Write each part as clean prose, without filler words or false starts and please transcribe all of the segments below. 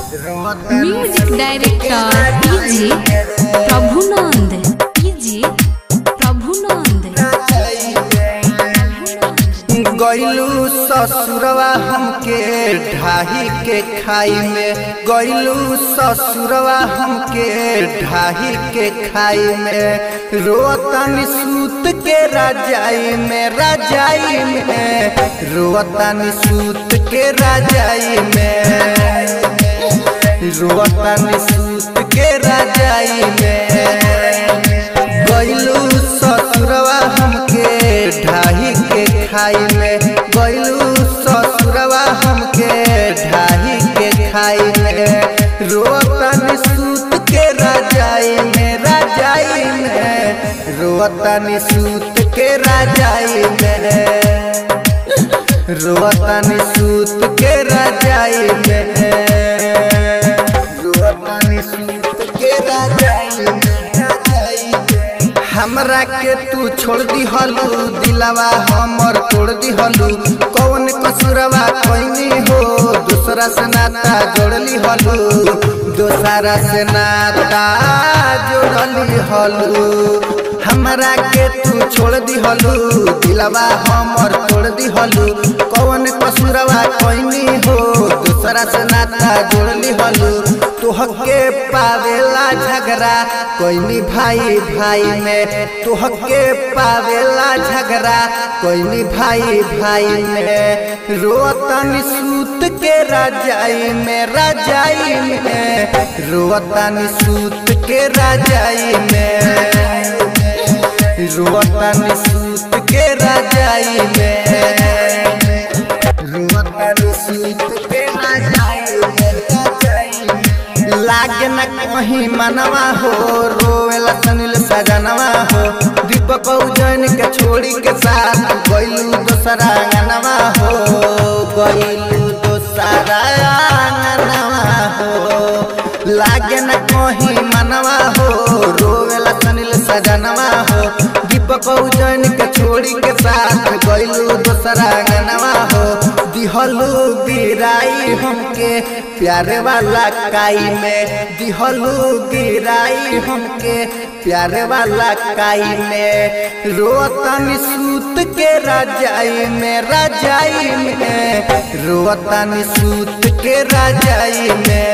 Music director PG Prabhunand गइलू ससुरवा हमके ढाही के खाई में, गइलू ससुरवा हमके ढाही के खाई में, रोतनी सूत के रजाई में, रजाई में रोतनी सूत के रजाई में, रोतनी सूत के रजाई में। गइलू ससुरवा हमके ढाही के खाई में, गइलू ससुरवा हमके ढाही के खाई में, रोतनी सूत के रजाई में, रजाई में रोतनी सूत के रजाई में, रोतनी सूत के रजाई में, रोतनी सूत के रजाई में। हमरा के तू छोड़ दी हलू, दिलवा हमर तोड़ दी हलू, कौन कसुरवा कोई हो, दूसरा से नाता जोड़ली हलू, दूसरा से नाता जोड़ली हलू। हमरा के तू छोड़ दी हलू, दिलवा हमर तोड़ दी हलू, कौन कसुरवा कोई हो, दूसरा से नाता जोड़ली हलू। तुहके पावेला झगड़ा कोई भाई भाई में, तुहके पावेला झगड़ा कोई भाई भाई में, रोतनी सूत के रजाई में, रजाई में रोतनी सूत के रजाई में, रोतनी सूत के रजाई में, रोतनी सूत के रजाई में। लागे न कहीं मनवा हो, रोवेला सुनील सजनवा हो, दीपक उजैन के छोड़ी के साथ गइलू दोसरा अंगनवा हो, गइलू दोसरा अंगनवा हो। लागे न कहीं मनवा हो, रोवेला सुनील सजनवा हो, दीपक उजैन के छोड़ी के साथ गइलू दोसरा अंगनवा हो। दिहलू गिराई हमके प्यारे वाला काई में, दिहलू गिराई हमके प्यारे वाला काई में, रोतनी सूत के रजाई में, रजाई में रोतनी सूत के रजाई में,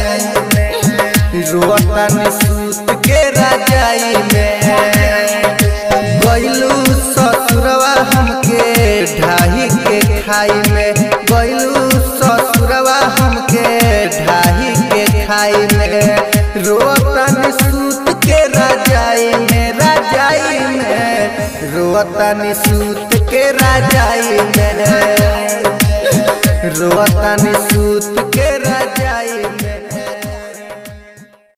रोतनी सूत के रजाई में। गइलू ससुरवा हमके ढाही के खाई में, गइलू ससुरवा हमके ढाही के खाई में, रोतनी सूत के रजाई में, रजाई में रोतनी सूत के रजाई में, रोतनी सूत के रजाई में।